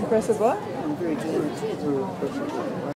Press a what? I'm very glad to press it.